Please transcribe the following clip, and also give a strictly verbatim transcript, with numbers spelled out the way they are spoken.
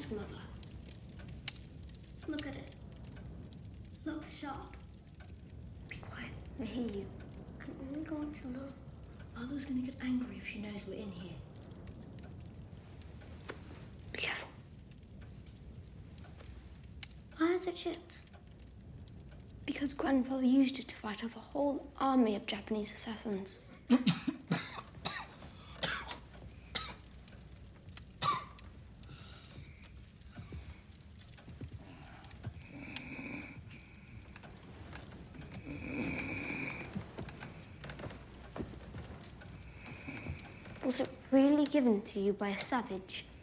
Yes, Mother. Look at it. Looks sharp. Be quiet. I hear you. I'm only going to look. Mother's gonna get angry if she knows we're in here. Be careful. Why is it chipped? Because Grandfather used it to fight off a whole army of Japanese assassins. Was it really given to you by a savage?